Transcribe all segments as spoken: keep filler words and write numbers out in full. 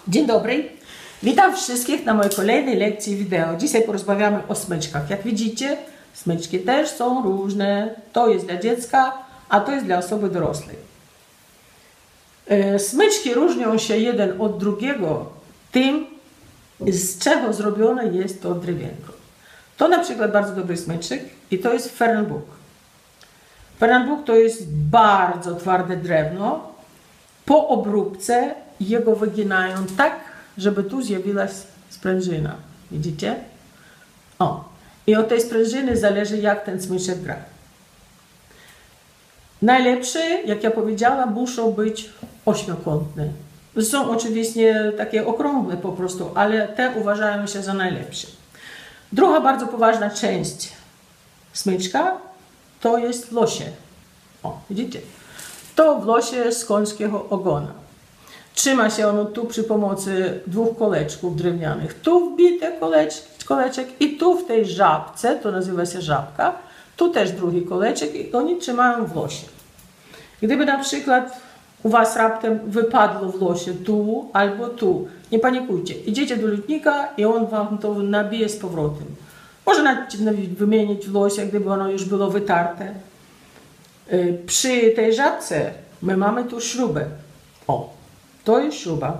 Dzień dobry, witam wszystkich na mojej kolejnej lekcji wideo. Dzisiaj porozmawiamy o smyczkach. Jak widzicie, smyczki też są różne. To jest dla dziecka, a to jest dla osoby dorosłej. Smyczki różnią się jeden od drugiego tym, z czego zrobione jest to drewienko. To na przykład bardzo dobry smyczek i to jest fernbuk. Fernbuk to jest bardzo twarde drewno. Po obróbce jego wyginają tak, żeby tu zjawiła się sprężyna. Widzicie? O. I od tej sprężyny zależy, jak ten smyczek gra. Najlepsze, jak ja powiedziałam, muszą być ośmiokątne. Są oczywiście takie okrągłe po prostu, ale te uważają się za najlepsze. Druga bardzo poważna część smyczka to jest włosie. O, widzicie? To włosie z końskiego ogona. Trzyma się ono tu przy pomocy dwóch koleczków drewnianych. Tu wbite koleczek, koleczek i tu w tej żabce, to nazywa się żabka, tu też drugi koleczek i oni trzymają włosie. Gdyby na przykład u was raptem wypadło włosie tu albo tu, nie panikujcie. Idziecie do lutnika i on wam to nabije z powrotem. Można wymienić włosie, gdyby ono już było wytarte. Przy tej żabce my mamy tu śrubę. O, to jest śruba.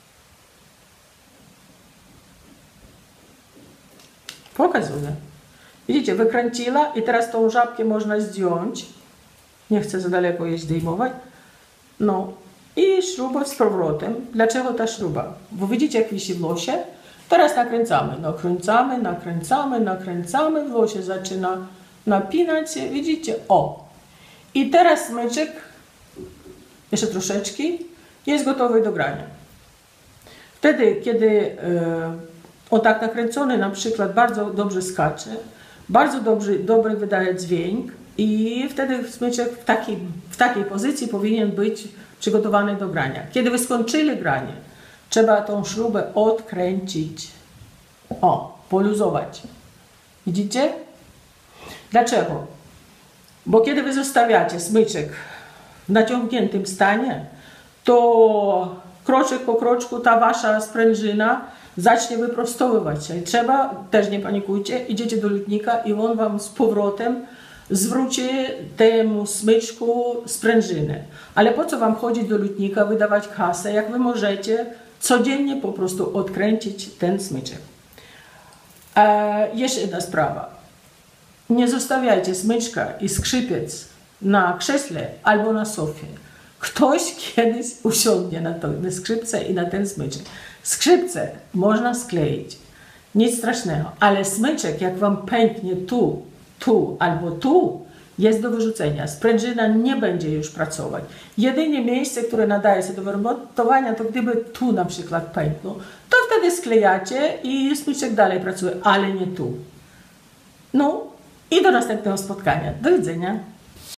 Pokazuję. Widzicie, wykręciła i teraz tą żabkę można zdjąć. Nie chcę za daleko jej zdejmować. No i śruba z powrotem. Dlaczego ta śruba? Bo widzicie, jak wisi włosie? Teraz nakręcamy, nakręcamy, nakręcamy, nakręcamy. Włosie zaczyna napinać się. Widzicie? O! I teraz smyczek, jeszcze troszeczkę, jest gotowy do grania. Wtedy, kiedy e, on tak nakręcony na przykład bardzo dobrze skacze, bardzo dobrze, dobry wydaje dźwięk i wtedy smyczek w takiej, w takiej pozycji powinien być przygotowany do grania. Kiedy wy skończyli granie, trzeba tą śrubę odkręcić. O, poluzować. Widzicie? Dlaczego? Bo kiedy wy zostawiacie smyczek w naciągniętym stanie, to kroczek po kroczku ta wasza sprężyna zacznie wyprostowywać się. Trzeba, też nie panikujcie, idziecie do lutnika i on wam z powrotem zwróci temu smyczku sprężynę. Ale po co wam chodzić do lutnika, wydawać kasę, jak wy możecie codziennie po prostu odkręcić ten smyczek. E, jeszcze jedna sprawa. Nie zostawiajcie smyczka i skrzypiec na krześle albo na sofie. Ktoś kiedyś usiądzie na to, na skrzypce i na ten smyczek. Skrzypce można skleić, nic strasznego, ale smyczek jak wam pęknie tu, tu albo tu, jest do wyrzucenia. Sprężyna nie będzie już pracować. Jedynie miejsce, które nadaje się do wyremontowania, to gdyby tu na przykład pękło, to wtedy sklejacie i smyczek dalej pracuje, ale nie tu. No i do następnego spotkania. Do widzenia.